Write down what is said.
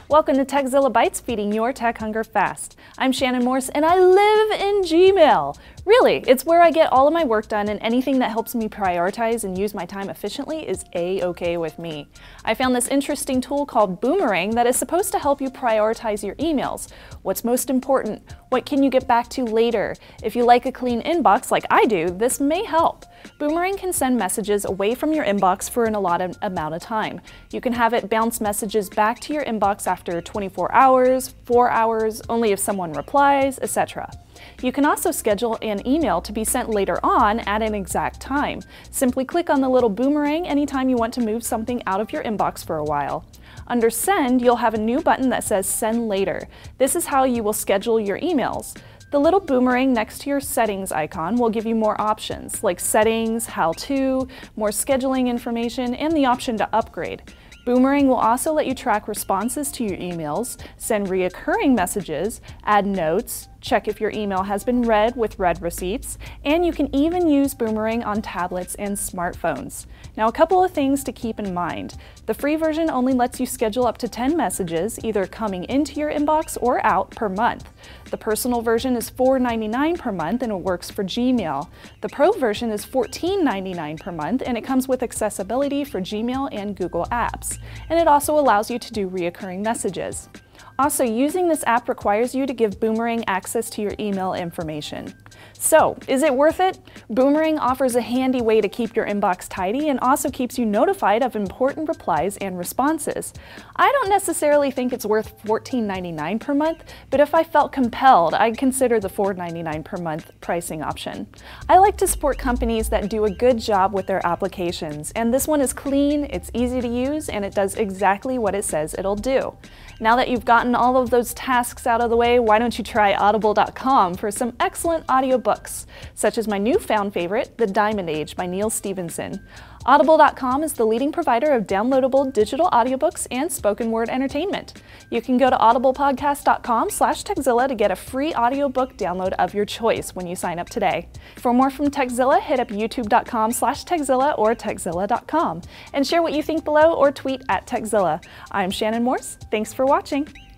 Welcome to Techzilla Bytes, feeding your tech hunger fast. I'm Shannon Morse and I live in Gmail. Really, it's where I get all of my work done, and anything that helps me prioritize and use my time efficiently is a-okay with me. I found this interesting tool called Boomerang that is supposed to help you prioritize your emails. What's most important? What can you get back to later? If you like a clean inbox like I do, this may help. Boomerang can send messages away from your inbox for an allotted amount of time. You can have it bounce messages back to your inbox after 24 hours, 4 hours, only if someone replies, etc. You can also schedule an email to be sent later on at an exact time. Simply click on the little boomerang anytime you want to move something out of your inbox for a while. Under Send, you'll have a new button that says Send Later. This is how you will schedule your emails. The little boomerang next to your settings icon will give you more options, like settings, how-to, more scheduling information, and the option to upgrade. Boomerang will also let you track responses to your emails, send reoccurring messages, add notes, check if your email has been read with read receipts, and you can even use Boomerang on tablets and smartphones. Now, a couple of things to keep in mind. The free version only lets you schedule up to 10 messages, either coming into your inbox or out, per month. The personal version is $4.99 per month and it works for Gmail. The Pro version is $14.99 per month and it comes with accessibility for Gmail and Google Apps. And it also allows you to do reoccurring messages. Also, using this app requires you to give Boomerang access to your email information. So, is it worth it? Boomerang offers a handy way to keep your inbox tidy and also keeps you notified of important replies and responses. I don't necessarily think it's worth $14.99 per month, but if I felt compelled, I'd consider the $4.99 per month pricing option. I like to support companies that do a good job with their applications, and this one is clean, it's easy to use, and it does exactly what it says it'll do. Now that you've gotten all of those tasks out of the way, why don't you try Audible.com for some excellent audiobooks, such as my newfound favorite, The Diamond Age by Neal Stephenson. Audible.com is the leading provider of downloadable digital audiobooks and spoken word entertainment. You can go to audiblepodcast.com/Techzilla to get a free audiobook download of your choice when you sign up today. For more from Techzilla, hit up youtube.com/Techzilla or techzilla.com and share what you think below or tweet at Techzilla. I'm Shannon Morse. Thanks for watching.